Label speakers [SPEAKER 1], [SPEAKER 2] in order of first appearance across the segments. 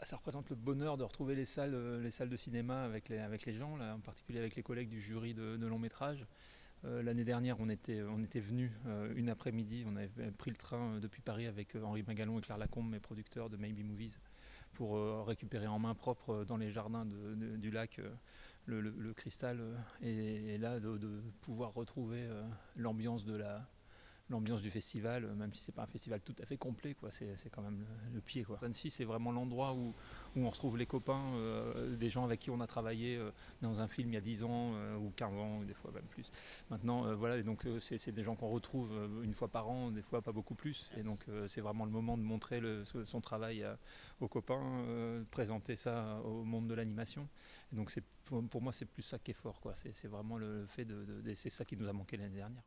[SPEAKER 1] Ça représente le bonheur de retrouver les salles de cinéma avec les gens, là, en particulier avec les collègues du jury de long métrage. L'année dernière, on était venus une après-midi, on avait pris le train depuis Paris avec Henri Magalon et Claire Lacombe, mes producteurs de Maybe Movies, pour récupérer en main propre dans les jardins du lac le cristal. Et là, de pouvoir retrouver l'ambiance du festival, même si c'est pas un festival tout à fait complet, quoi. C'est quand même le pied, quoi. Annecy, c'est vraiment l'endroit où on retrouve les copains, des gens avec qui on a travaillé dans un film il y a 10 ans ou 15 ans, ou des fois même plus. Maintenant, voilà, et donc c'est des gens qu'on retrouve une fois par an, des fois pas beaucoup plus. Et donc c'est vraiment le moment de montrer son travail aux copains, de présenter ça au monde de l'animation. Et donc pour moi, c'est plus ça qui est fort, quoi. C'est vraiment le fait c'est ça qui nous a manqué l'année dernière.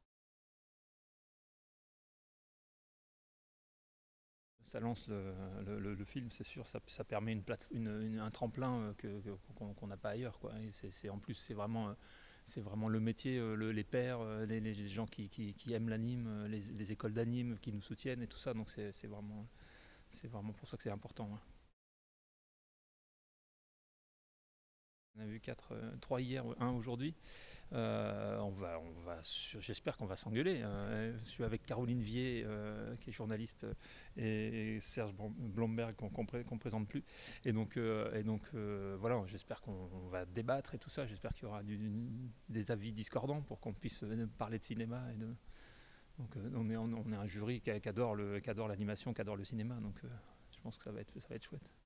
[SPEAKER 1] Ça lance le film, c'est sûr, ça permet un tremplin qu'on n'a pas ailleurs, quoi. Et en plus, c'est vraiment le métier, les pairs, les gens qui aiment l'anime, les écoles d'anime qui nous soutiennent et tout ça. Donc c'est vraiment pour ça que c'est important, ouais. On a vu trois hier, un aujourd'hui. J'espère qu'on va s'engueuler. Je suis avec Caroline Vier, qui est journaliste, et Serge Blomberg qu'on ne présente plus. Et donc, voilà, j'espère qu'on va débattre et tout ça. J'espère qu'il y aura des avis discordants pour qu'on puisse parler de cinéma. Donc, on est un jury qui adore l'animation, qui adore le cinéma. Donc, je pense que ça va être chouette.